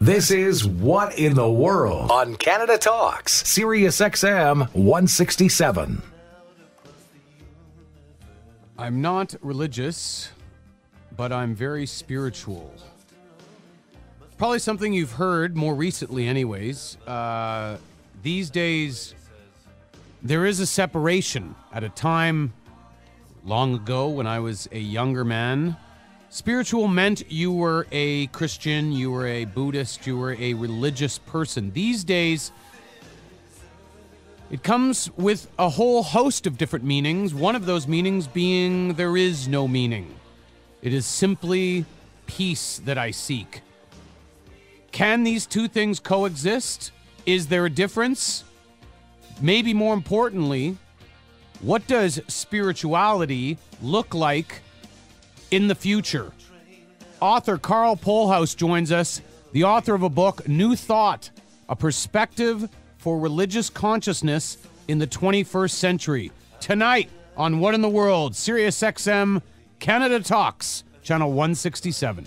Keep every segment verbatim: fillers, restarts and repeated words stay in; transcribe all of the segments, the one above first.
This is What in the World on Canada Talks, Sirius X M one sixty-seven. I'm not religious, but I'm very spiritual. Probably something you've heard more recently anyways. Uh, these days, there is a separation. At a time long ago when I was a younger man, spiritual meant you were a Christian, you were a Buddhist, you were a religious person. These days, it comes with a whole host of different meanings, one of those meanings being there is no meaning. It is simply peace that I seek. Can these two things coexist? Is there a difference? Maybe more importantly, what does spirituality look like in the future? Author Carl Polhaus joins us, the author of a book, New Thought, A Perspective for Religious Consciousness in the twenty-first Century. Tonight on What in the World, Sirius X M, Canada Talks, Channel one sixty-seven.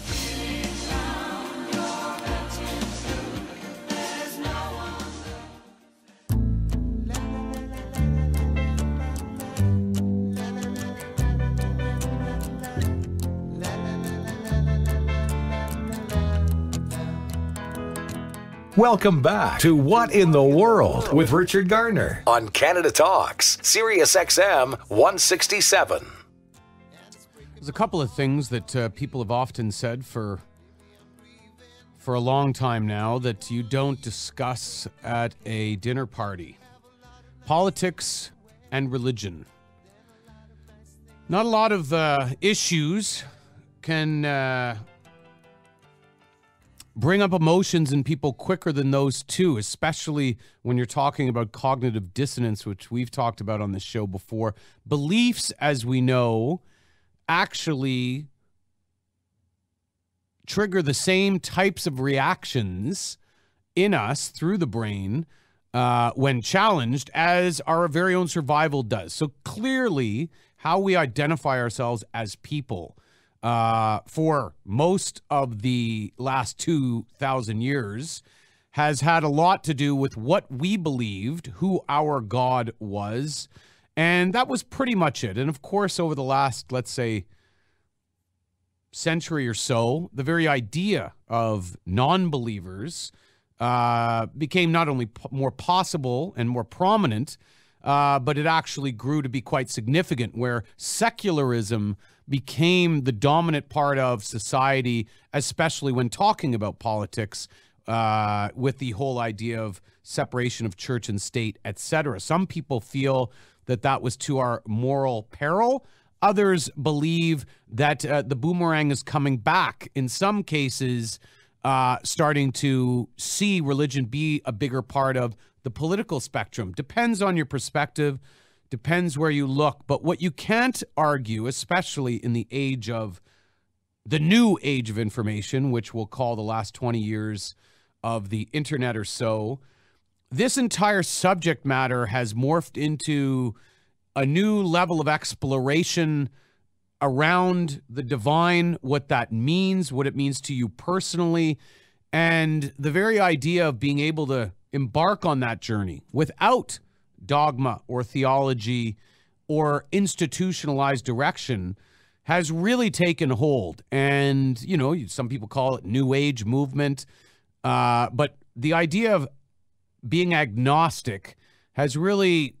Welcome back to What in the World with Richard Garner on Canada Talks, Sirius X M one sixty-seven. There's a couple of things that uh, people have often said for for a long time now that you don't discuss at a dinner party. Politics and religion. Not a lot of uh, issues can uh, bring up emotions in people quicker than those two, especially when you're talking about cognitive dissonance, which we've talked about on this show before. Beliefs, as we know, actually trigger the same types of reactions in us through the brain uh, when challenged as our very own survival does. So clearly, how we identify ourselves as people Uh, for most of the last two thousand years has had a lot to do with what we believed, who our God was, and that was pretty much it. And of course, over the last, let's say, century or so, the very idea of non-believers uh, became not only p- more possible and more prominent, uh, but it actually grew to be quite significant, where secularism became the dominant part of society, especially when talking about politics, uh, with the whole idea of separation of church and state, et cetera. Some people feel that that was to our moral peril. Others believe that uh, the boomerang is coming back. In some cases, uh, starting to see religion be a bigger part of the political spectrum. Depends on your perspective. Depends where you look. But what you can't argue, especially in the age of the new age of information, which we'll call the last twenty years of the internet or so, this entire subject matter has morphed into a new level of exploration around the divine, what that means, what it means to you personally, and the very idea of being able to embark on that journey without dogma or theology or institutionalized direction has really taken hold. And, you know, some people call it New Age movement. Uh, but the idea of being agnostic has really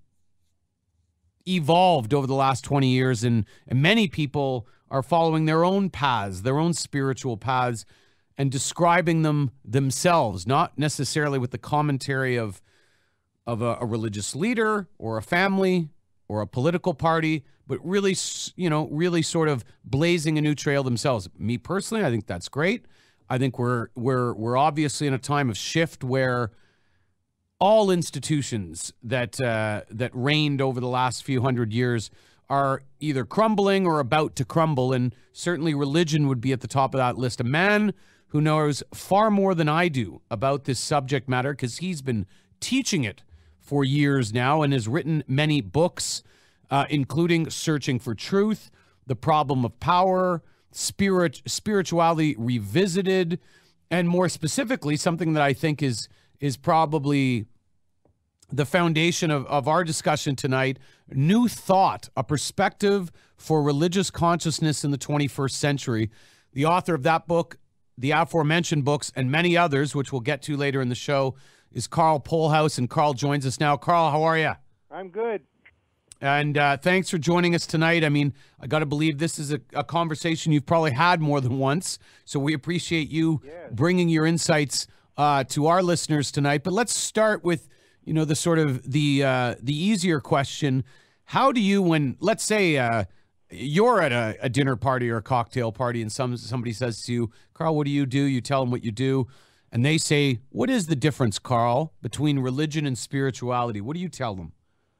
evolved over the last twenty years. And, and many people are following their own paths, their own spiritual paths, and describing them themselves, not necessarily with the commentary of of a, a religious leader or a family or a political party, but really, you know, really sort of blazing a new trail themselves. Me personally, I think that's great. I think we're we're we're obviously in a time of shift where all institutions that uh, that reigned over the last few hundred years are either crumbling or about to crumble, and certainly religion would be at the top of that list. A man who knows far more than I do about this subject matter, because he's been teaching it for years now and has written many books, uh, including Searching for Truth, The Problem of Power, Spirit, Spirituality Revisited, and more specifically, something that I think is is probably the foundation of, of our discussion tonight, New Thought, a perspective for religious consciousness in the twenty-first century. The author of that book, the aforementioned books, and many others, which we'll get to later in the show, is Carl Polhaus, and Carl joins us now. Carl, how are you? I'm good. And uh, thanks for joining us tonight. I mean, I got to believe this is a, a conversation you've probably had more than once, so we appreciate you Yes. bringing your insights uh, to our listeners tonight. But let's start with, you know, the sort of the uh, the easier question. How do you, when, let's say, uh, you're at a, a dinner party or a cocktail party and some somebody says to you, Carl, what do you do? You tell them what you do. And they say, what is the difference, Carl, between religion and spirituality? What do you tell them?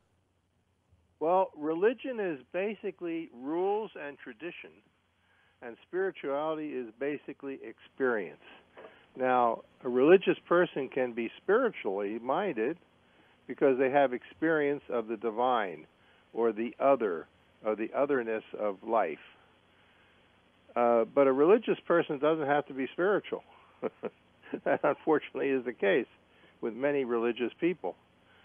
Well, religion is basically rules and tradition, and spirituality is basically experience. Now, a religious person can be spiritually minded because they have experience of the divine or the other, or the otherness of life. Uh, but a religious person doesn't have to be spiritual. That unfortunately is the case with many religious people.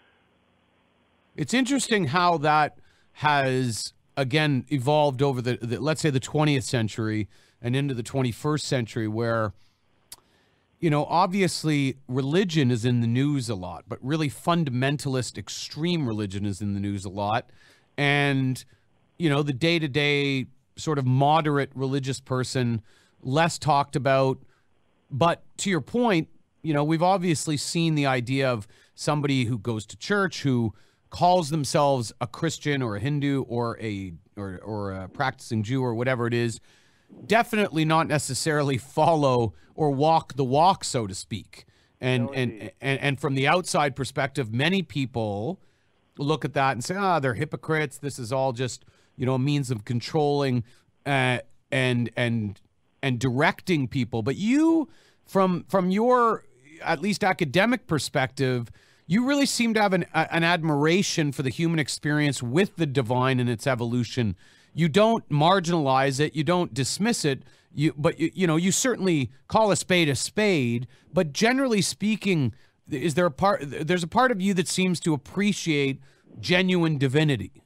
It's interesting how that has, again, evolved over the, the, let's say, the twentieth century and into the twenty-first century, where, you know, obviously religion is in the news a lot, but really fundamentalist, extreme religion is in the news a lot. And, you know, the day-to-day sort of moderate religious person, less talked about. But to your point, you know, we've obviously seen the idea of somebody who goes to church, who calls themselves a Christian or a Hindu or a or or a practicing Jew or whatever it is, definitely not necessarily follow or walk the walk, so to speak. And No, and, indeed. and and from the outside perspective, many people look at that and say, ah, they're hypocrites. This is all just, you know, a means of controlling uh, and and and directing people. But you, from from your at least academic perspective, you really seem to have an, a, an admiration for the human experience with the divine and its evolution. You don't marginalize it. You don't dismiss it. You, but you, you know, you certainly call a spade a spade. But generally speaking, is there a part? There's a part of you that seems to appreciate genuine divinity.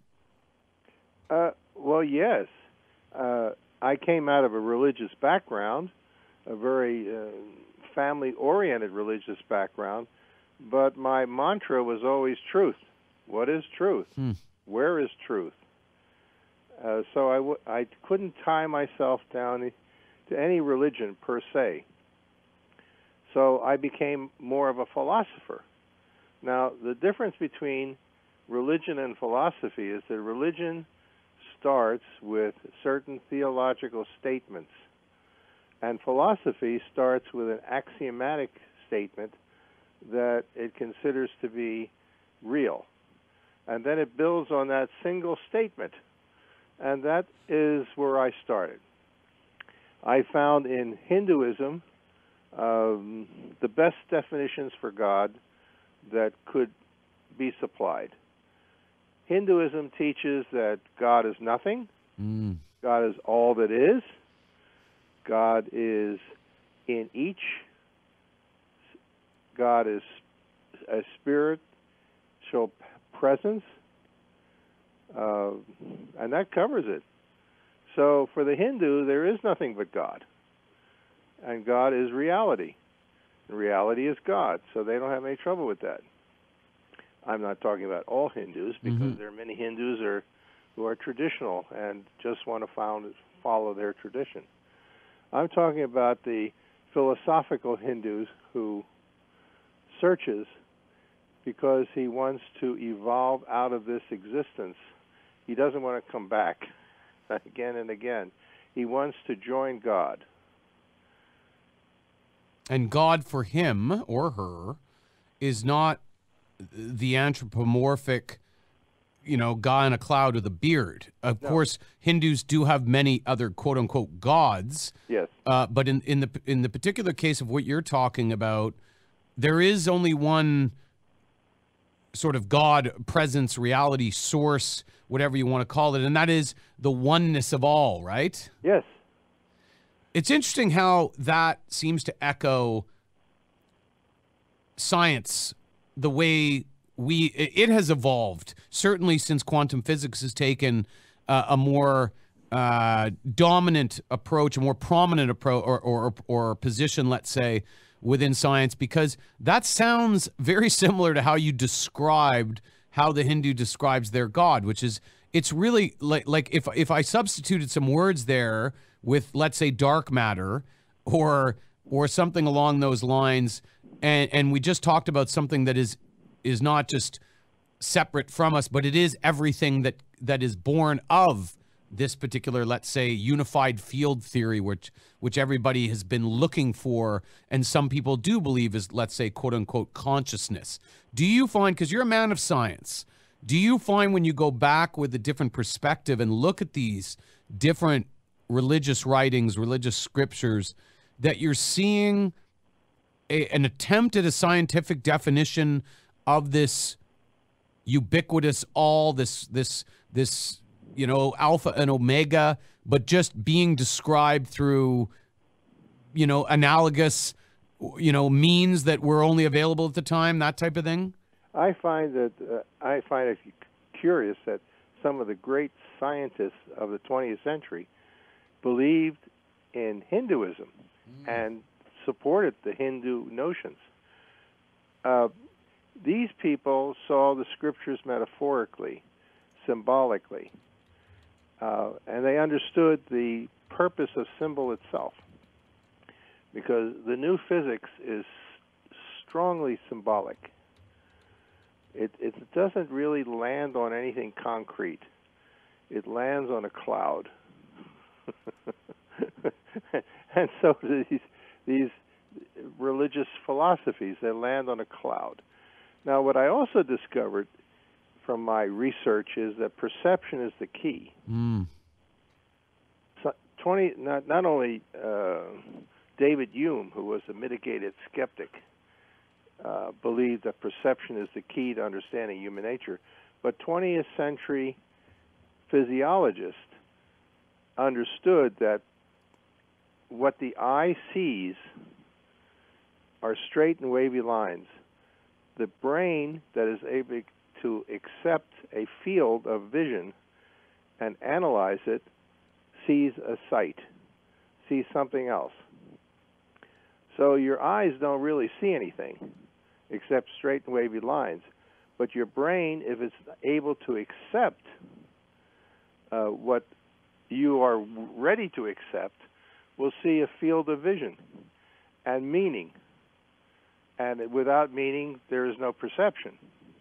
Uh, well, yes. Uh, I came out of a religious background, a very uh, family-oriented religious background. But my mantra was always truth. What is truth? Hmm. Where is truth? Uh, so I, w- I couldn't tie myself down to any religion per se. So I became more of a philosopher. Now, the difference between religion and philosophy is that religion starts with certain theological statements, and philosophy starts with an axiomatic statement that it considers to be real. And then it builds on that single statement. And that is where I started. I found in Hinduism um, the best definitions for God that could be supplied. Hinduism teaches that God is nothing, Mm. God is all that is, God is in each, God is a spiritual presence, uh, and that covers it. So for the Hindu, there is nothing but God, and God is reality, and reality is God, so they don't have any trouble with that. I'm not talking about all Hindus, because Mhm. there are many Hindus are, who are traditional and just want to found, follow their tradition. I'm talking about the philosophical Hindus who searches because he wants to evolve out of this existence. He doesn't want to come back again and again. He wants to join God. And God for him or her is not the anthropomorphic, you know, guy in a cloud with a beard. Of No. course, Hindus do have many other quote unquote gods. Yes. Uh, but in, in the in the particular case of what you're talking about, there is only one sort of God, presence, reality, source, whatever you want to call it, and that is the oneness of all, right? Yes. It's interesting how that seems to echo science, the way we it has evolved, certainly since quantum physics has taken uh, a more uh, dominant approach, a more prominent approach or, or, or position, let's say, within science, because that sounds very similar to how you described how the Hindu describes their God, which is, it's really like, like if, if I substituted some words there with, let's say, dark matter or or something along those lines, and, and we just talked about something that is is not just separate from us, but it is everything that that is born of this particular, let's say, unified field theory, which which everybody has been looking for, and some people do believe is, let's say, quote unquote, consciousness. Do you find, because you're a man of science, do you find when you go back with a different perspective and look at these different religious writings, religious scriptures, that you're seeing a, an attempt at a scientific definition of this ubiquitous all, this this this you know, alpha and omega, but just being described through, you know, analogous, you know, means that were only available at the time, that type of thing? I find that uh, I find it curious that some of the great scientists of the twentieth century believed in Hinduism mm. and supported the Hindu notions. Uh, these people saw the scriptures metaphorically, symbolically, uh, and they understood the purpose of symbol itself, because the new physics is strongly symbolic. It, it doesn't really land on anything concrete. It lands on a cloud. And so these, these religious philosophies, they land on a cloud. Now, what I also discovered from my research is that perception is the key. Mm. So twenty, not, not only uh, David Hume, who was a mitigated skeptic, uh, believed that perception is the key to understanding human nature, but twentieth century physiologists understood that what the eye sees are straight and wavy lines. The brain that is able to accept a field of vision and analyze it sees a sight, sees something else. So your eyes don't really see anything except straight and wavy lines. But your brain, if it's able to accept uh, what you are ready to accept, will see a field of vision and meaning. And without meaning, there is no perception.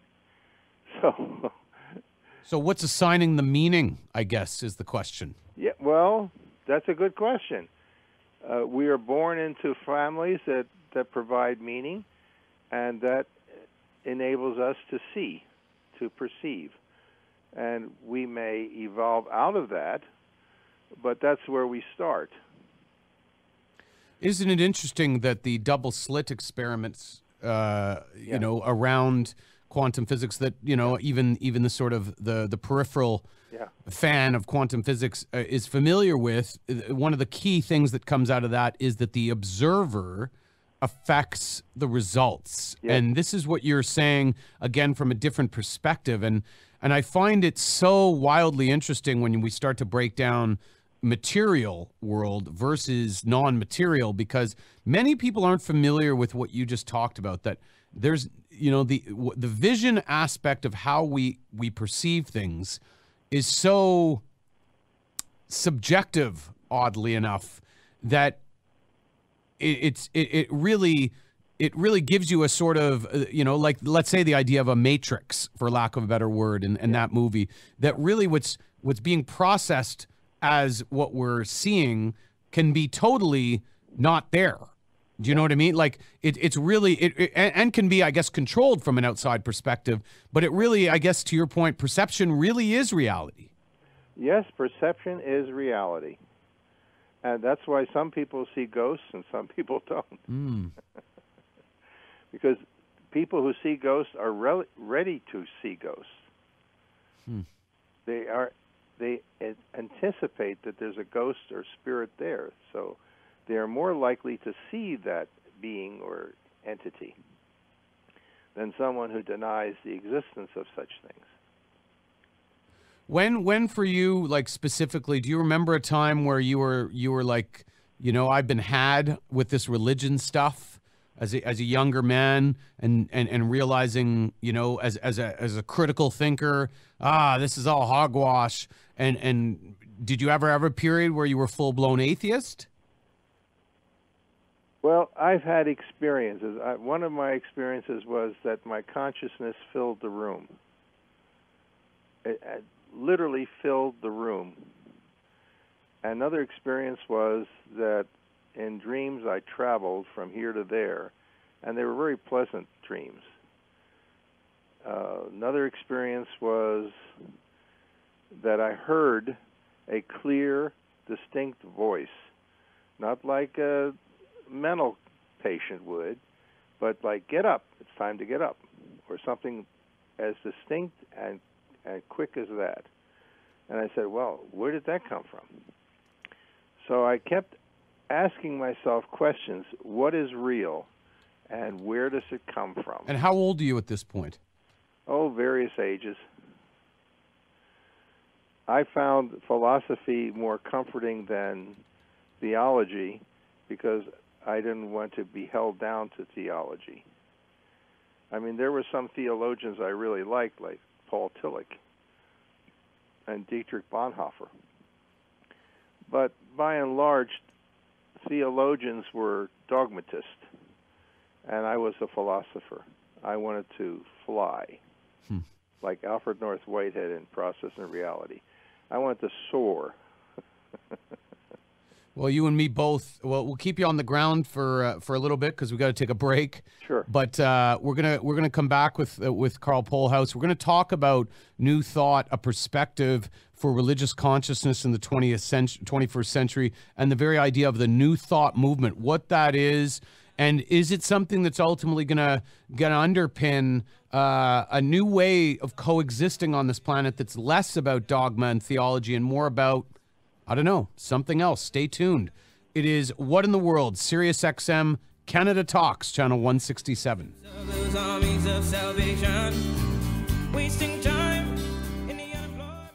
So, so what's assigning the meaning, I guess, is the question. Yeah, well, that's a good question. Uh, we are born into families that, that provide meaning, and that enables us to see, to perceive. And we may evolve out of that, but that's where we start. Isn't it interesting that the double slit experiments, uh, yeah. you know, around quantum physics, that, you know, even even the sort of the, the peripheral yeah. fan of quantum physics uh, is familiar with, one of the key things that comes out of that is that the observer affects the results. Yeah. And this is what you're saying, again, from a different perspective. And, and I find it so wildly interesting when we start to break down material world versus non-material, because many people aren't familiar with what you just talked about, that there's, you know, the the vision aspect of how we we perceive things is so subjective, oddly enough, that it, it's it, it really it really gives you a sort of, uh, you know, like, let's say the idea of a matrix, for lack of a better word, in, in that movie, that really what's what's being processed as what we're seeing can be totally not there. Do you know what I mean? Like, it, it's really, it, it and can be, I guess, controlled from an outside perspective, but it really, I guess, to your point, perception really is reality. Yes, perception is reality. And that's why some people see ghosts and some people don't. Mm. Because people who see ghosts are re- ready to see ghosts. Hmm. They are, they anticipate that there's a ghost or spirit there. So they're more likely to see that being or entity than someone who denies the existence of such things. When, when for you, like specifically, do you remember a time where you were, you were like, you know, I've been had with this religion stuff as a, as a younger man, and, and, and realizing, you know, as, as a, as a critical thinker, ah, this is all hogwash. And, and did you ever have a period where you were full blown atheist? Well, I've had experiences. I, one of my experiences was that my consciousness filled the room. It, it literally filled the room. Another experience was that in dreams I traveled from here to there, and they were very pleasant dreams. Uh, another experience was that I heard a clear, distinct voice, not like a mental patient would, but like, get up, it's time to get up, or something as distinct and, and quick as that. And I said, well, where did that come from? So I kept asking myself questions. What is real, and where does it come from? And how old are you at this point? Oh, various ages. I found philosophy more comforting than theology because I didn't want to be held down to theology. I mean, there were some theologians I really liked, like Paul Tillich and Dietrich Bonhoeffer. But by and large, theologians were dogmatists, and I was a philosopher. I wanted to fly, hmm. like Alfred North Whitehead in Process and Reality. I wanted to soar. Well, you and me both. Well, we'll keep you on the ground for uh, for a little bit because we got to take a break. Sure. But uh, we're gonna we're gonna come back with uh, with Carl Polhaus. We're gonna talk about New Thought, a perspective for religious consciousness in the twentieth century, twenty-first century, and the very idea of the New Thought movement. What that is, and is it something that's ultimately gonna gonna underpin uh, a new way of coexisting on this planet that's less about dogma and theology and more about, I don't know, something else. Stay tuned. It is What in the World, Sirius X M, Canada Talks, channel one sixty-seven. Those armies of salvation, wasting time in the unemployment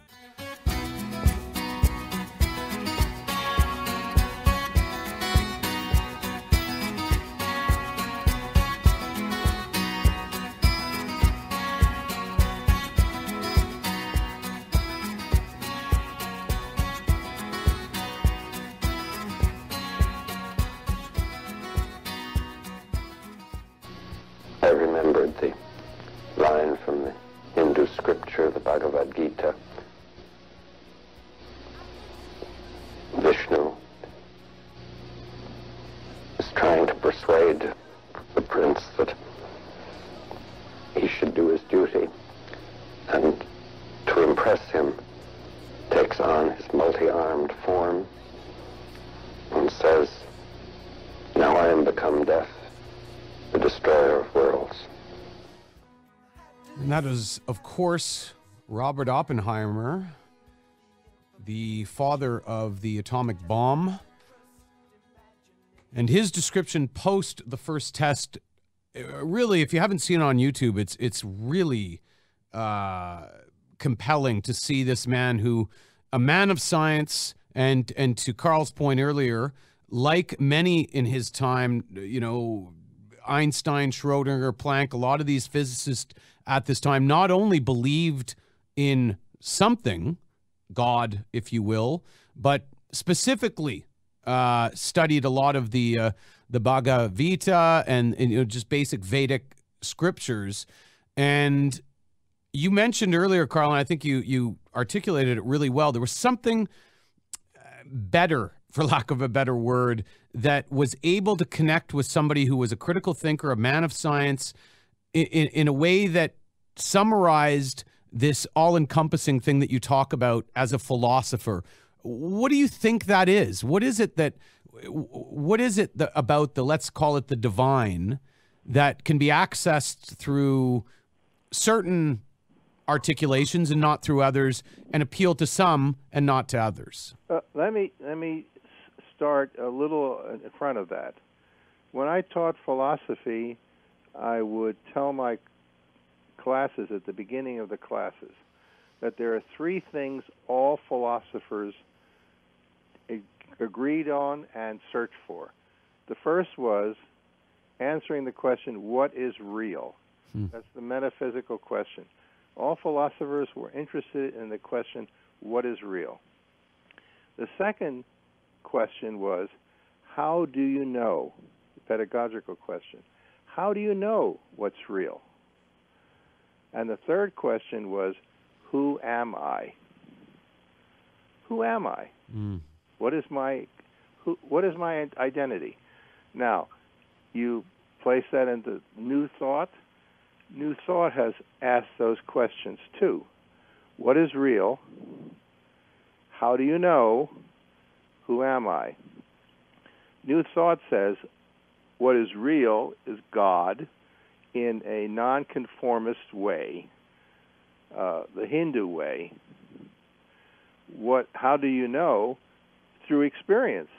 I remembered the line from the Hindu scripture, the Bhagavad Gita. Vishnu is trying to persuade the prince that he should do his duty, and to impress him takes on his multi-armed form and says, "Now I am become death, the destroyer of worlds." And that is, of course, Robert Oppenheimer, the father of the atomic bomb. And his description post the first test, really, if you haven't seen it on YouTube, it's it's really uh, compelling to see this man who, a man of science, and and to Carl's point earlier, like many in his time, you know, Einstein, Schrodinger, Planck, a lot of these physicists at this time not only believed in something, God, if you will, but specifically uh, studied a lot of the uh, the Bhagavad Gita and, and you know, just basic Vedic scriptures. And you mentioned earlier, Carl, and I think you you articulated it really well. There was something better, for lack of a better word, that was able to connect with somebody who was a critical thinker, a man of science, in, in, in a way that summarized this all-encompassing thing that you talk about as a philosopher. What do you think that is? What is it that, what is it that, about the, let's call it the divine, that can be accessed through certain articulations and not through others, and appeal to some and not to others? Uh, let me let me start a little in front of that. When I taught philosophy, I would tell my classes at the beginning of the classes that there are three things all philosophers agreed on and searched for. The first was answering the question, what is real? Hmm. That's the metaphysical question. All philosophers were interested in the question, what is real? The second question was, how do you know? The pedagogical question. How do you know what's real? And the third question was, who am I? Who am I? Mm. What is my who, what is my identity? Now, you place that into New Thought. New Thought has asked those questions too. What is real? How do you know? Who am I? New Thought says what is real is God in a nonconformist way, uh, the Hindu way. What? How do you know? Through experience,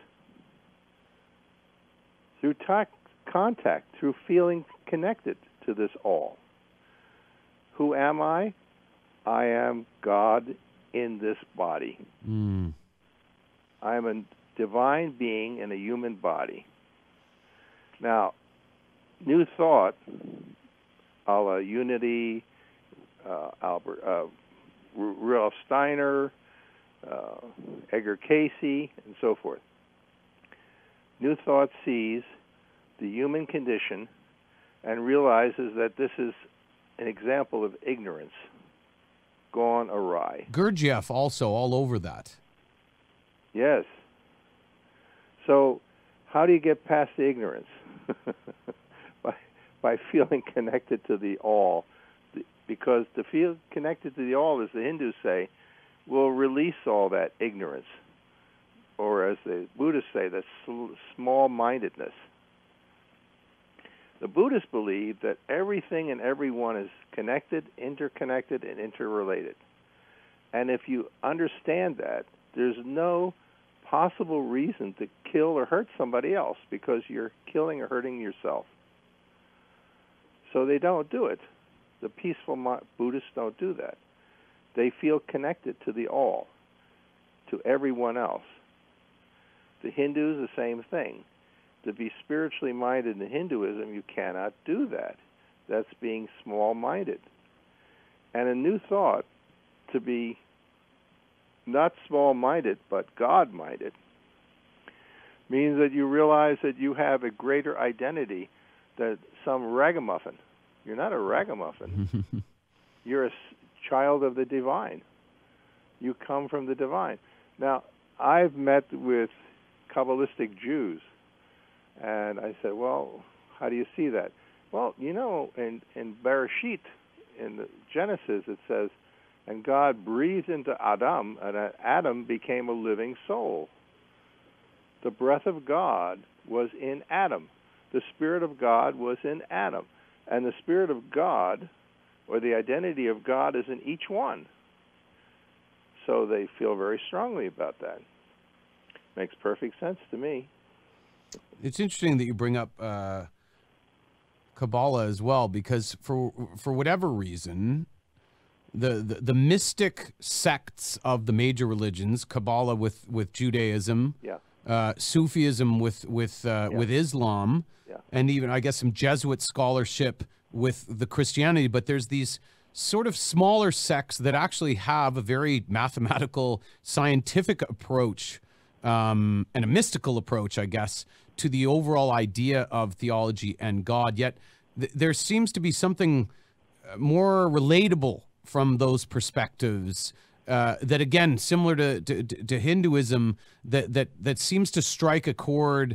through t- contact, through feeling connected to this all. Who am I? I am God in this body. Mm. I am a divine being in a human body. Now, New Thought, a la Unity, uh, Albert, uh, Rudolf Steiner, uh, Edgar Casey, and so forth. New Thought sees the human condition and realizes that this is an example of ignorance gone awry. Gurdjieff also all over that. Yes. So how do you get past the ignorance? by, by feeling connected to the all. Because to feel connected to the all, as the Hindus say, will release all that ignorance. Or as the Buddhists say, the small-mindedness. The Buddhists believe that everything and everyone is connected, interconnected, and interrelated. And if you understand that, there's no possible reason to kill or hurt somebody else because you're killing or hurting yourself. So they don't do it. The peaceful Buddhists don't do that. They feel connected to the all, to everyone else. The Hindus, the same thing. To be spiritually minded in Hinduism, you cannot do that. That's being small-minded. And a New Thought, to be not small-minded, but God-minded, means that you realize that you have a greater identity than some ragamuffin. You're not a ragamuffin. You're a child of the divine. You come from the divine. Now, I've met with Kabbalistic Jews, and I said, well, how do you see that? Well, you know, in, in Bereshit, in the Genesis, it says, and God breathed into Adam, and Adam became a living soul. The breath of God was in Adam. The Spirit of God was in Adam. And the Spirit of God, or the identity of God, is in each one. So they feel very strongly about that. Makes perfect sense to me. It's interesting that you bring up uh, Kabbalah as well, because for for whatever reason, the, the the mystic sects of the major religions, Kabbalah with, with Judaism, yeah. uh, Sufism with with uh, yeah. with Islam, yeah. and even I guess some Jesuit scholarship with the Christianity. But there's these sort of smaller sects that actually have a very mathematical, scientific approach. Um, and a mystical approach, I guess, to the overall idea of theology and God. Yet th- there seems to be something more relatable from those perspectives uh, that, again, similar to, to, to Hinduism, that, that, that seems to strike a chord.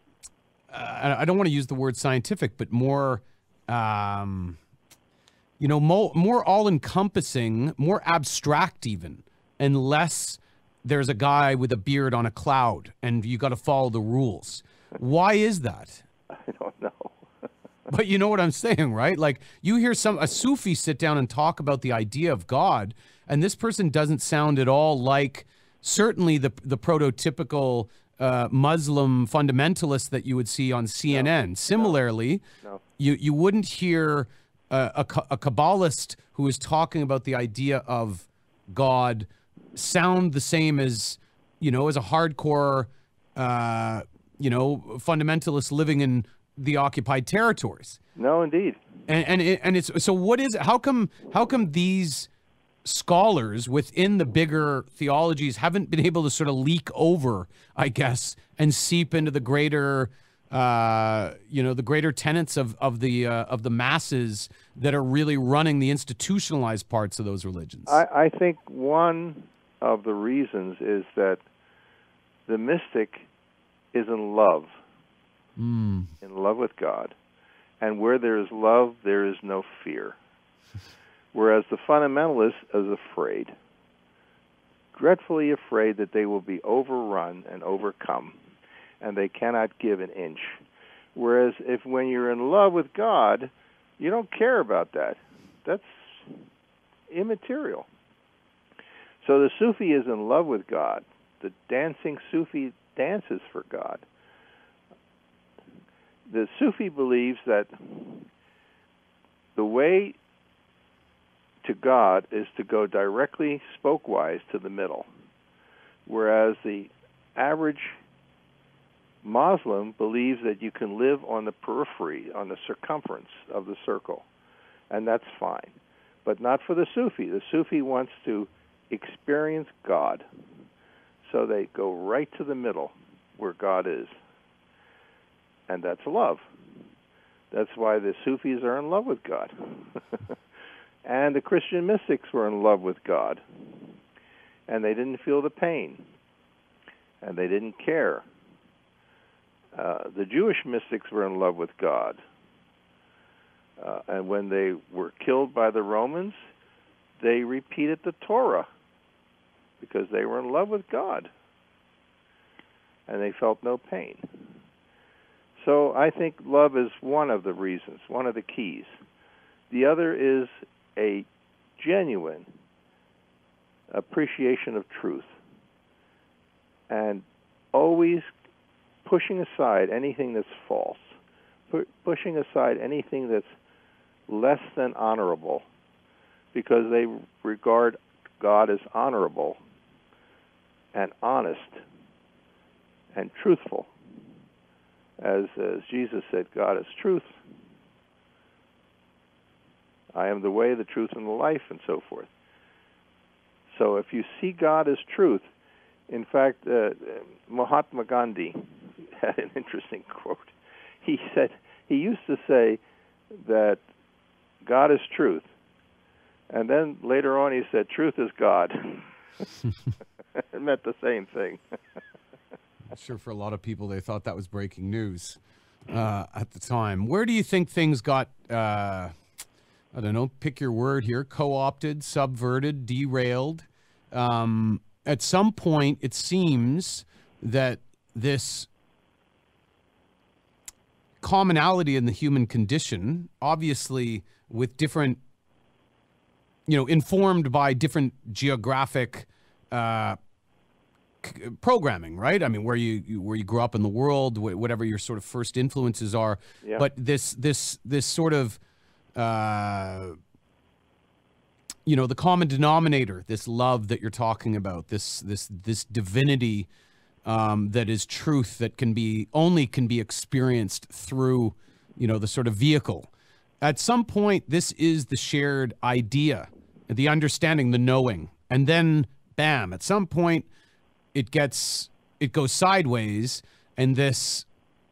Uh, I don't want to use the word scientific, but more, um, you know, mo- more all-encompassing, more abstract even, and less there's a guy with a beard on a cloud, and you got to follow the rules. Why is that? I don't know. But you know what I'm saying, right? Like, you hear some a Sufi sit down and talk about the idea of God, and this person doesn't sound at all like certainly the the prototypical uh, Muslim fundamentalists that you would see on C N N. No. Similarly, No. you you wouldn't hear uh, a, Ka- a Kabbalist who is talking about the idea of God sound the same as, you know, as a hardcore, uh, you know, fundamentalist living in the occupied territories. No, indeed. And and it, and it's so what is how come how come these scholars within the bigger theologies haven't been able to sort of leak over, I guess, and seep into the greater uh, you know, the greater tenets of of the uh, of the masses that are really running the institutionalized parts of those religions? I, I think one of the reasons is that the mystic is in love, Mm. in love with God. And where there is love, there is no fear. Whereas the fundamentalist is afraid, dreadfully afraid that they will be overrun and overcome, and they cannot give an inch. Whereas if when you're in love with God, you don't care about that. That's immaterial. So the Sufi is in love with God. The dancing Sufi dances for God. The Sufi believes that the way to God is to go directly, spokewise, to the middle, whereas the average Muslim believes that you can live on the periphery, on the circumference of the circle, and that's fine. But not for the Sufi. The Sufi wants to experience God, so they go right to the middle where God is. And that's love. That's why the Sufis are in love with God. And the Christian mystics were in love with God. And they didn't feel the pain. And they didn't care. Uh, the Jewish mystics were in love with God. Uh, and when they were killed by the Romans, they repeated the Torah because they were in love with God. And they felt no pain. So I think love is one of the reasons, one of the keys. The other is a genuine appreciation of truth and always pushing aside anything that's false, pu- pushing aside anything that's less than honorable, because they regard God as honorable and honest and truthful. As, as Jesus said, God is truth. I am the way, the truth, and the life, and so forth. So if you see God as truth, in fact, uh, Mahatma Gandhi had an interesting quote. He said, he used to say that God is truth. And then later on he said, truth is God. It meant the same thing. I'm sure for a lot of people, they thought that was breaking news uh, at the time. Where do you think things got, uh, I don't know, pick your word here, co-opted, subverted, derailed? Um, at some point, it seems that this commonality in the human condition, obviously with different, you know, informed by different geographic uh programming, right? I mean, where you, you where you grew up in the world, wh- whatever your sort of first influences are. Yeah. But this this this sort of uh, you know, the common denominator, this love that you're talking about, this this this divinity um, that is truth that can be only can be experienced through, you know, the sort of vehicle. At some point, this is the shared idea, the understanding, the knowing, and then bam, at some point. It gets, it goes sideways, and this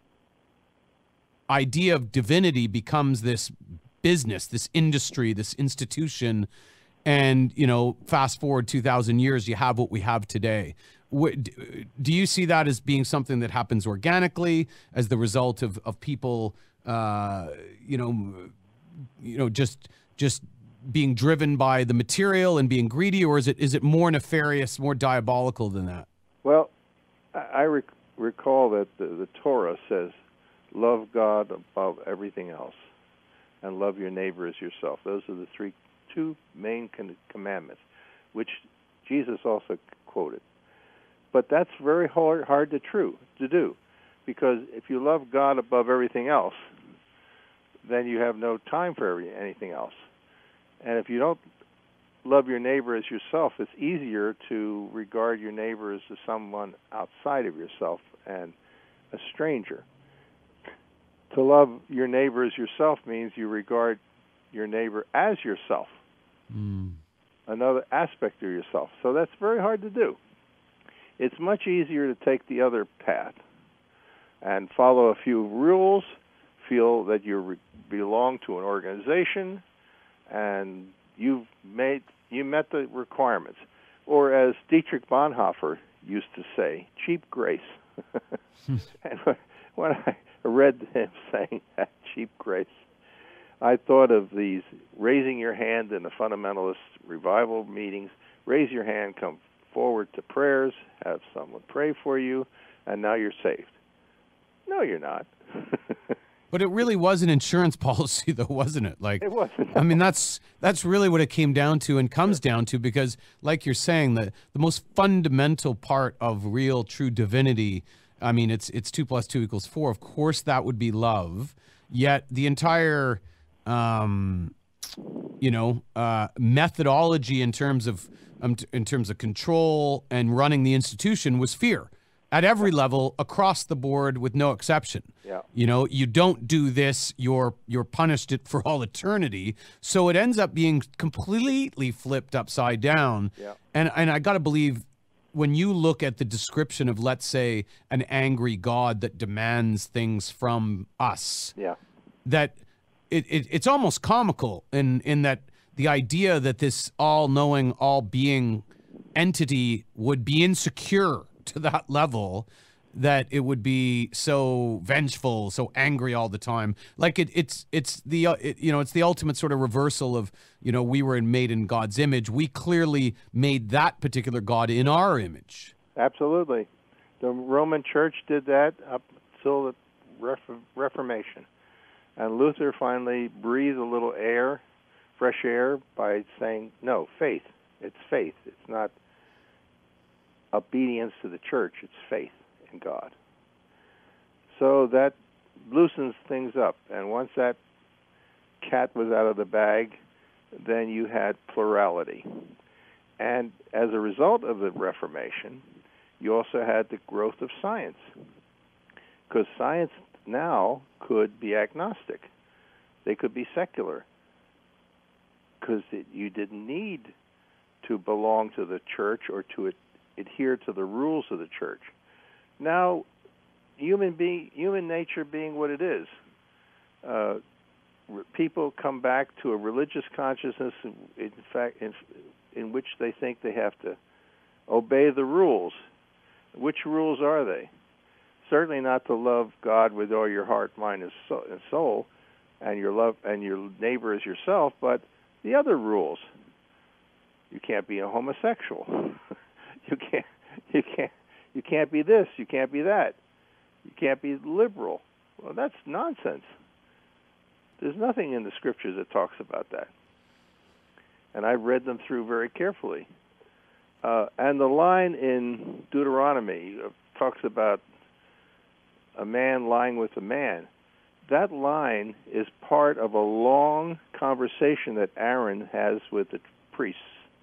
idea of divinity becomes this business, this industry, this institution, and, you know, fast forward two thousand years, you have what we have today. Do you see that as being something that happens organically as the result of, of people, uh, you know, you know, just just being driven by the material and being greedy, or is it is it more nefarious, more diabolical than that? Well, I rec- recall that the, the Torah says, love God above everything else and love your neighbor as yourself. Those are the three, two main con- commandments, which Jesus also quoted. but that's very hard, hard to true to do, because if you love God above everything else, then you have no time for every, anything else. And if you don't love your neighbor as yourself, it's easier to regard your neighbor as someone outside of yourself and a stranger. To love your neighbor as yourself means you regard your neighbor as yourself, mm. another aspect of yourself. So that's very hard to do. It's much easier to take the other path and follow a few rules, feel that you re- belong to an organization, and you've made you met the requirements. Or as Dietrich Bonhoeffer used to say, cheap grace. And when I read him saying that, cheap grace, I thought of these raising your hand in the fundamentalist revival meetings. Raise your hand, come forward to prayers, have someone pray for you, and now you're saved. No, you're not. But it really was an insurance policy, though, wasn't it? Like, it wasn't. I mean, that's that's really what it came down to and comes sure. down to, because, like you're saying, the the most fundamental part of real, true divinity, I mean, it's it's two plus two equals four. Of course, that would be love. Yet the entire, um, you know, uh, methodology in terms of um, in terms of control and running the institution was fear. At every level, across the board, with no exception. Yeah. You know, you don't do this, you're you're punished it for all eternity. So it ends up being completely flipped upside down. Yeah. And and I got to believe, when you look at the description of, let's say, an angry God that demands things from us, yeah. that it, it it's almost comical in in that the idea that this all-knowing, all-being entity would be insecure to that level, that it would be so vengeful, so angry all the time. Like it, it's it's the uh, it, you know it's the ultimate sort of reversal of, you know, we were made in God's image. We clearly made that particular God in our image. Absolutely, the Roman Church did that up till the Ref- Reformation, and Luther finally breathed a little air, fresh air, by saying, "No, faith. It's faith. It's not obedience to the church, it's faith in God." So that loosens things up. And once that cat was out of the bag, then you had plurality. And as a result of the Reformation, you also had the growth of science. Because science now could be agnostic. They could be secular. Because you didn't need to belong to the church or to it adhere to the rules of the church. Now, human being, human nature being what it is, uh, people come back to a religious consciousness, in fact, in, in which they think they have to obey the rules. Which rules are they? Certainly not to love God with all your heart, mind, and soul, and your love and your neighbor as yourself, but the other rules. You can't be a homosexual. You can't, you can't, you can't be this. You can't be that. You can't be liberal. Well, that's nonsense. There's nothing in the scriptures that talks about that, and I've read them through very carefully. Uh, and the line in Deuteronomy talks about a man lying with a man. That line is part of a long conversation that Aaron has with the priests.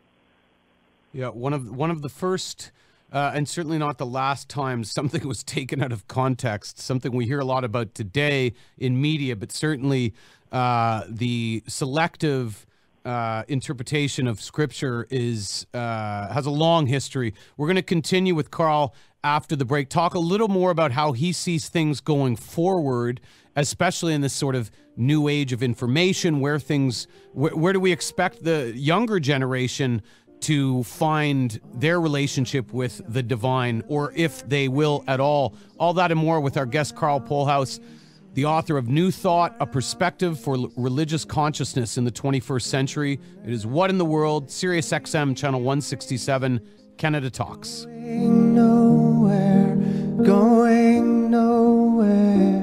Yeah, one of one of the first, uh, and certainly not the last time something was taken out of context, something we hear a lot about today in media, but certainly uh, the selective uh, interpretation of Scripture is uh, has a long history. We're going to continue with Carl after the break, talk a little more about how he sees things going forward, especially in this sort of new age of information, where things, where, where do we expect the younger generation to find their relationship with the divine, or if they will at all. All that and more with our guest, Carl Polhaus, the author of New Thought, A Perspective for L- Religious Consciousness in the twenty-first Century. It is What in the World, Sirius X M, Channel one sixty-seven, Canada Talks. Going nowhere, going nowhere.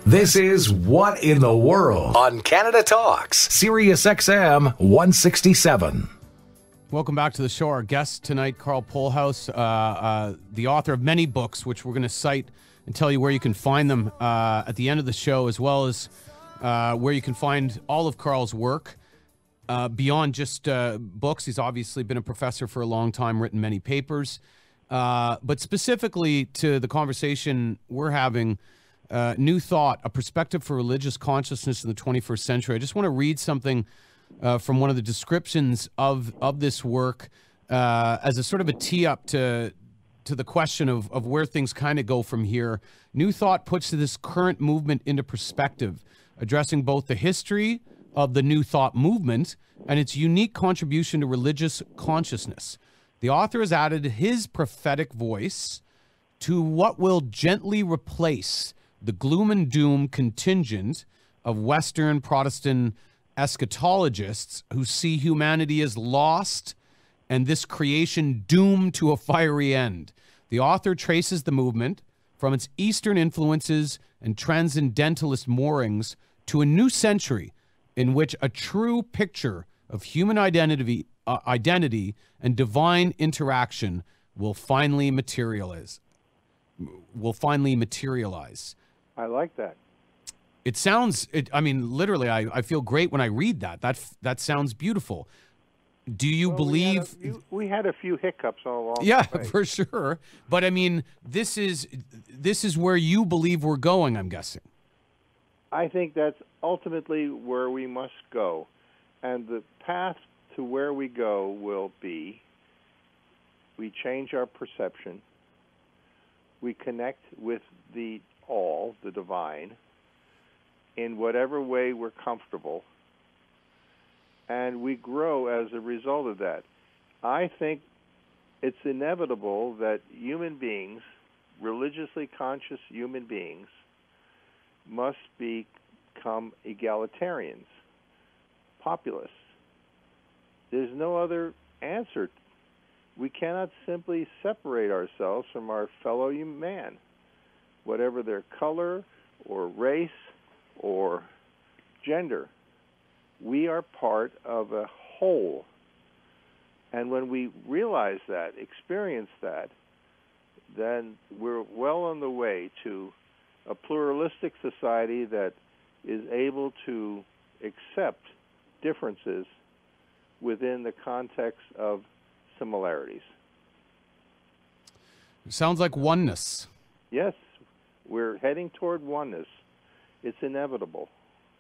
This is What in the World on Canada Talks, Sirius X M one sixty-seven. Welcome back to the show. Our guest tonight, Carl Polhaus, uh, uh, the author of many books, which we're going to cite and tell you where you can find them uh, at the end of the show, as well as uh, where you can find all of Carl's work. Uh, beyond just uh, books, he's obviously been a professor for a long time, written many papers. Uh, but specifically to the conversation we're having, uh, New Thought, A Perspective for Religious Consciousness in the twenty-first Century. I just want to read something uh, from one of the descriptions of, of this work uh, as a sort of a tee-up to, to the question of, of where things kind of go from here. New Thought puts this current movement into perspective, addressing both the history of the New Thought movement and its unique contribution to religious consciousness. The author has added his prophetic voice to what will gently replace the gloom and doom contingent of Western Protestant eschatologists who see humanity as lost and this creation doomed to a fiery end. The author traces the movement from its Eastern influences and transcendentalist moorings to a new century in which a true picture of human identity, uh, identity and divine interaction will finally materialize. Will finally materialize. I like that. It sounds. It, I mean, literally, I, I feel great when I read that. That that sounds beautiful. Do you well, believe? We had, few, we had a few hiccups all along. Yeah, the way. for sure. But I mean, this is this is where you believe we're going, I'm guessing. I think that's ultimately where we must go. And the path to where we go will be we change our perception, we connect with the all, the divine, in whatever way we're comfortable, and we grow as a result of that. I think it's inevitable that human beings, religiously conscious human beings, must become egalitarians, populists. There's no other answer. We cannot simply separate ourselves from our fellow man, whatever their color or race or gender. We are part of a whole. And when we realize that, experience that, then we're well on the way to a pluralistic society that is able to accept differences within the context of similarities. Sounds like oneness. Yes, we're heading toward oneness. It's inevitable.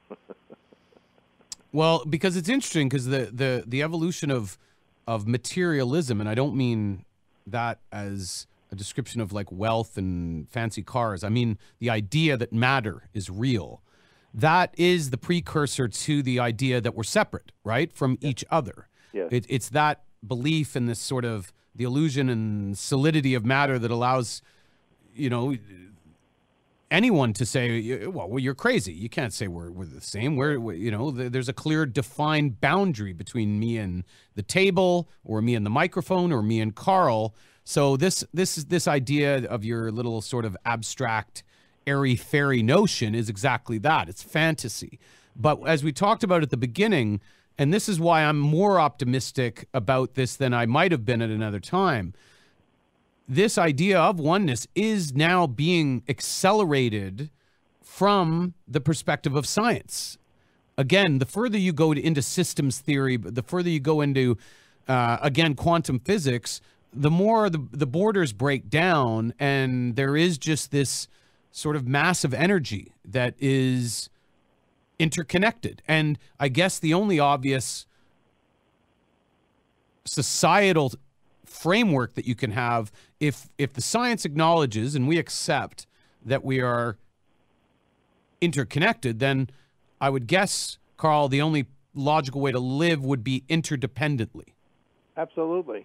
Well, because it's interesting, because the, the, the evolution of of materialism, and I don't mean that as a description of like wealth and fancy cars. I mean the idea that matter is real. That is the precursor to the idea that we're separate, right, from yes. each other. Yes. It, it's that belief in this sort of the illusion and solidity of matter that allows, you know, anyone to say, well, well, you're crazy. You can't say we're we're the same. We're, we, you know, there's a clear defined boundary between me and the table, or me and the microphone, or me and Carl. So this this this idea of your little sort of abstract, airy-fairy notion is exactly that. It's fantasy. But as we talked about at the beginning, and this is why I'm more optimistic about this than I might have been at another time, this idea of oneness is now being accelerated from the perspective of science. Again, the further you go to, into systems theory, the further you go into, uh, again, quantum physics, the more the, the borders break down, and there is just this sort of massive energy that is interconnected. And I guess the only obvious societal framework that you can have, if if the science acknowledges and we accept that we are interconnected, then I would guess, Carl, the only logical way to live would be interdependently. Absolutely.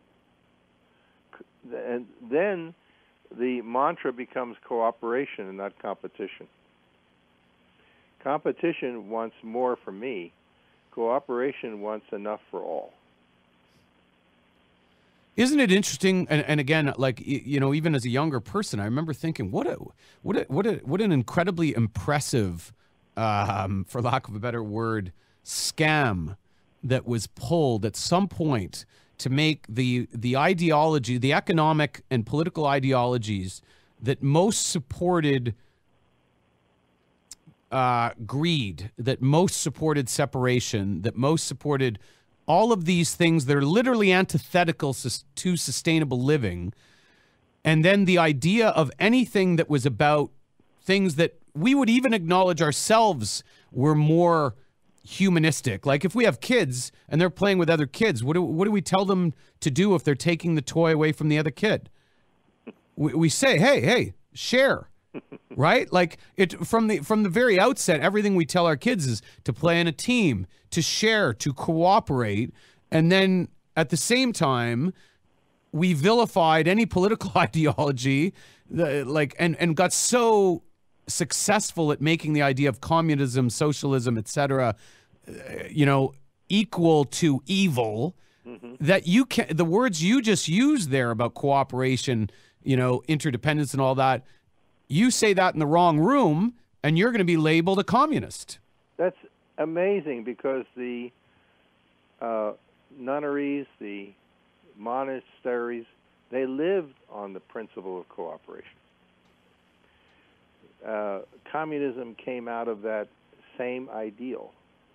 And then the mantra becomes cooperation and not competition. Competition wants more for me. Cooperation wants enough for all. Isn't it interesting? And, and again, like, you know, even as a younger person, I remember thinking, what a, what a, what a, what an incredibly impressive, um, for lack of a better word, scam that was pulled at some point to make the the ideology, the economic and political ideologies that most supported uh, greed, that most supported separation, that most supported all of these things that are literally antithetical sus- to sustainable living. And then the idea of anything that was about things that we would even acknowledge ourselves were more humanistic. Like if we have kids and they're playing with other kids, what do, what do we tell them to do if they're taking the toy away from the other kid? We, we say, hey, hey, share. Right? Like it from the from the very outset, everything we tell our kids is to play in a team, to share, to cooperate. And then at the same time, we vilified any political ideology, the, like and, and got so successful at making the idea of communism, socialism, et cetera, uh, you know, equal to evil, mm-hmm. that you can the words you just used there about cooperation, you know, interdependence and all that. You say that in the wrong room, and you're going to be labeled a communist. That's amazing because the uh, nunneries, the monasteries, they lived on the principle of cooperation. Uh, communism came out of that same ideal.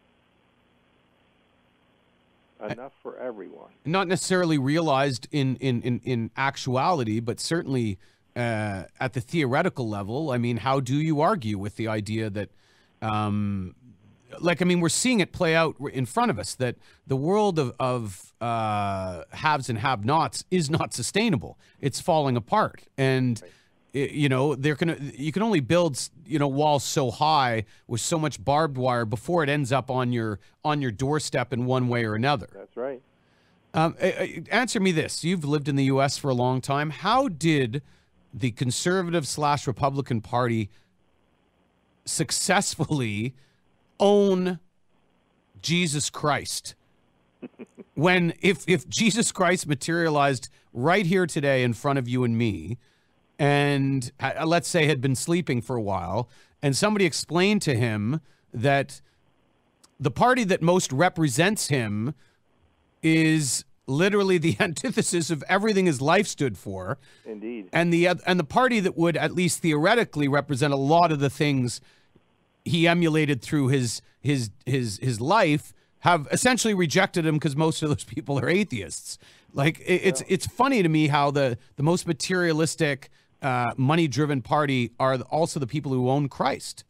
Enough for everyone. Not necessarily realized in, in, in, in actuality, but certainly Uh, at the theoretical level. I mean, how do you argue with the idea that, um, like, I mean, we're seeing it play out in front of us, that the world of, of uh, haves and have-nots is not sustainable. It's falling apart. And, it, you know, they're gonna, you can only build, you know, walls so high with so much barbed wire before it ends up on your, on your doorstep in one way or another. That's right. Um, answer me this. You've lived in the U S for a long time. How did the conservative slash Republican Party successfully own Jesus Christ? When if if Jesus Christ materialized right here today in front of you and me, and uh, let's say had been sleeping for a while, and somebody explained to him that the party that most represents him is literally the antithesis of everything his life stood for. Indeed. And the and the party that would at least theoretically represent a lot of the things he emulated through his his his his life have essentially rejected him because most of those people are atheists. Like it, it's it's funny to me how the the most materialistic, uh, money-driven party are also the people who own Christ.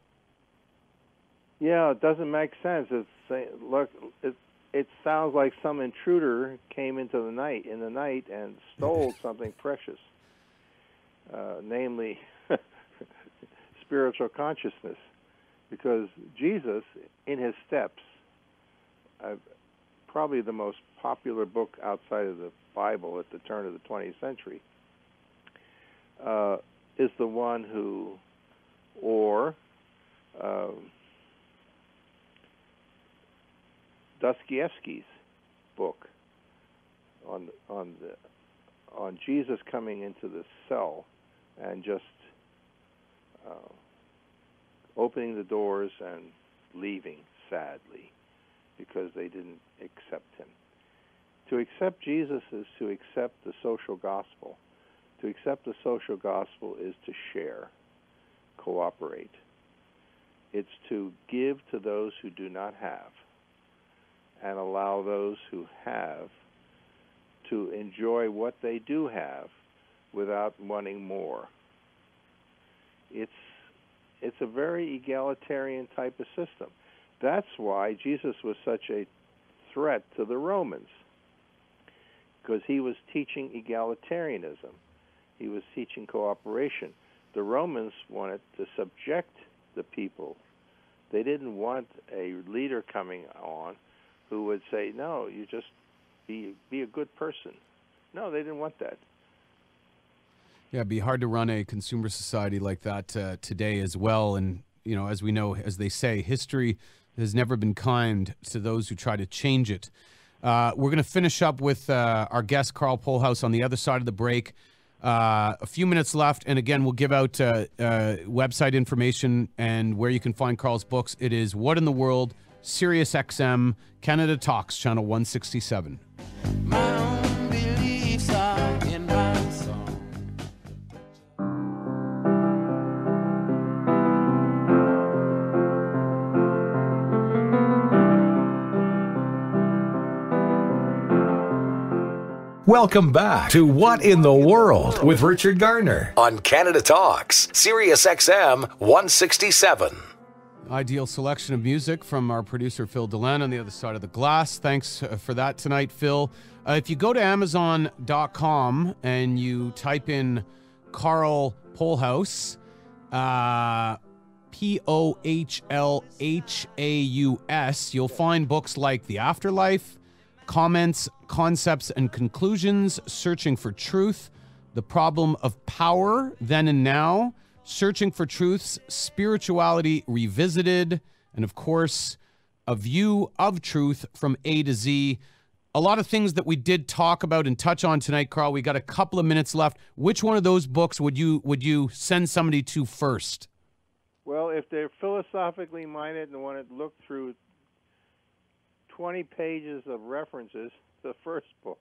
Yeah, it doesn't make sense. It's look. It's, It sounds like some intruder came into the night in the night and stole something precious, uh, namely spiritual consciousness. Because Jesus, in his steps, uh, probably the most popular book outside of the Bible at the turn of the twentieth century, uh, is the one who, or uh, Dostoevsky's book on on the on Jesus coming into the cell and just uh, opening the doors and leaving sadly because they didn't accept him. To accept Jesus is to accept the social gospel. To accept the social gospel is to share, cooperate. It's to give to those who do not have, and allow those who have to enjoy what they do have without wanting more. It's it's a very egalitarian type of system. That's why Jesus was such a threat to the Romans, because he was teaching egalitarianism. He was teaching cooperation. The Romans wanted to subject the people. They didn't want a leader coming on who would say, no, you just be be a good person. No, they didn't want that. Yeah, it'd be hard to run a consumer society like that uh, today as well. And, you know, as we know, as they say, history has never been kind to those who try to change it. Uh, we're going to finish up with uh, our guest, Carl Polhaus, on the other side of the break. Uh, a few minutes left, and again, we'll give out uh, uh, website information and where you can find Carl's books. It is What in the World, Sirius X M, Canada Talks, Channel one sixty-seven. My own beliefs are in my song. Welcome back to What in the World with Richard Garner on Canada Talks, Sirius X M one sixty-seven. Ideal selection of music from our producer, Phil Delan, on the other side of the glass. Thanks uh, for that tonight, Phil. Uh, if you go to amazon dot com and you type in Carl Polhaus, uh, P O H L H A U S, you'll find books like The Afterlife, Comments, Concepts, and Conclusions, Searching for Truth, The Problem of Power, Then and Now, Searching for Truths, Spirituality Revisited, and of course, A View of Truth from A to Z. A lot of things that we did talk about and touch on tonight, Carl. We got a couple of minutes left. Which one of those books would you would you send somebody to first? Well, if they're philosophically minded and want to look through twenty pages of references, the first book.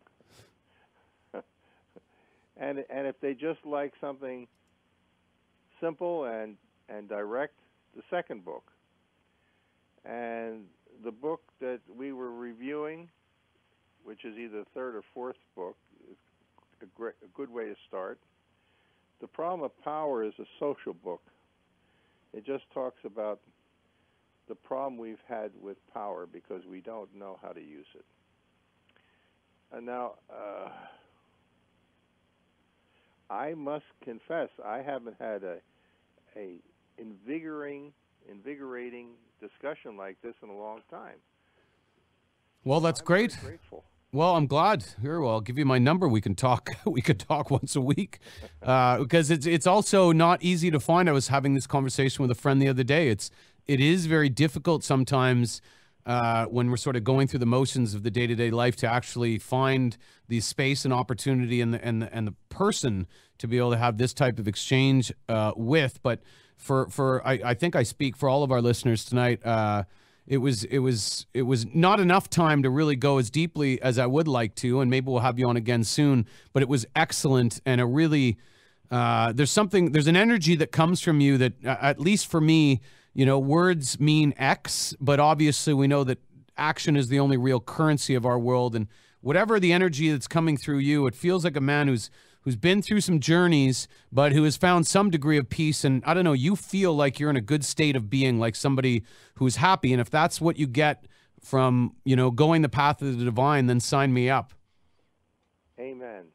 and and if they just like something simple and, and direct, the second book. And the book that we were reviewing, which is either the third or fourth book, is a, great, a good way to start. The Problem of Power is a social book. It just talks about the problem we've had with power because we don't know how to use it. And now, uh, I must confess, I haven't had a, a invigorating, invigorating discussion like this in a long time. Well, that's I'm great. very grateful. Well, I'm glad. Here, well, I'll give you my number. We can talk. We could talk once a week, uh, because it's it's also not easy to find. I was having this conversation with a friend the other day. It's it is very difficult sometimes uh, when we're sort of going through the motions of the day to day life to actually find the space and opportunity and the and the, and the person to be able to have this type of exchange uh, with. But for for I, I think I speak for all of our listeners tonight. Uh, It was it was it was not enough time to really go as deeply as I would like to, and maybe we'll have you on again soon. But it was excellent, and a really uh, there's something there's an energy that comes from you that, uh, at least for me, you know, words mean X, but obviously we know that action is the only real currency of our world. And whatever the energy that's coming through you, it feels like a man who's who's been through some journeys, but who has found some degree of peace. And I don't know, you feel like you're in a good state of being, like somebody who's happy. And if that's what you get from, you know, going the path of the divine, then sign me up. Amen.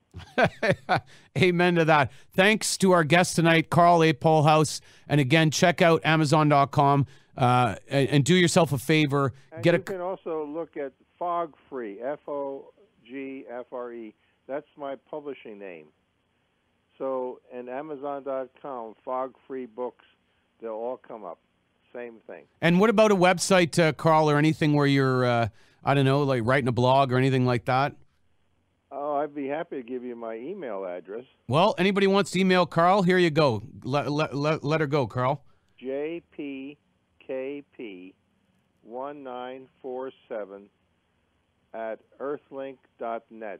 Amen to that. Thanks to our guest tonight, Carl A. Polhaus. And again, check out amazon dot com uh, and, and do yourself a favor. And Get you a can also look at Fog Free, F O G F R E. That's my publishing name. So in amazon dot com, Fog Free Books, they'll all come up. Same thing. And what about a website, uh, Carl, or anything where you're, uh, I don't know, like writing a blog or anything like that? Oh, I'd be happy to give you my email address. Well, anybody wants to email Carl, here you go. Let, let, let, let her go, Carl. J P K P one nine four seven at earthlink dot net.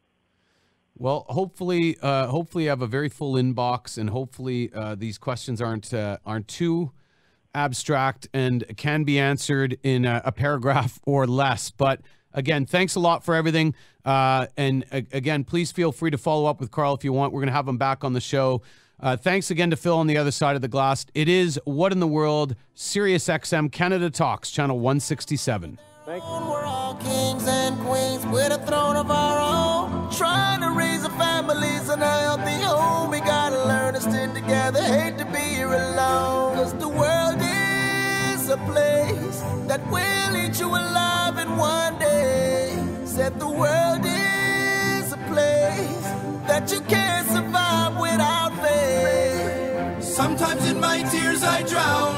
Well, hopefully, uh, hopefully, you have a very full inbox, and hopefully, uh, these questions aren't uh, aren't too abstract and can be answered in a, a paragraph or less. But again, thanks a lot for everything. Uh, and uh, again, please feel free to follow up with Carl if you want. We're going to have him back on the show. Uh, thanks again to Phil on the other side of the glass. It is What in the World, Sirius X M, Canada Talks, Channel one sixty-seven. Thank you. We're all kings and queens with a throne of our own, trying to raise our families in a healthy home. We gotta learn to stick together, hate to be here alone. Cause the world is a place that will eat you alive in one day. Said the world is a place that you can't survive without faith. Sometimes in my tears I drown,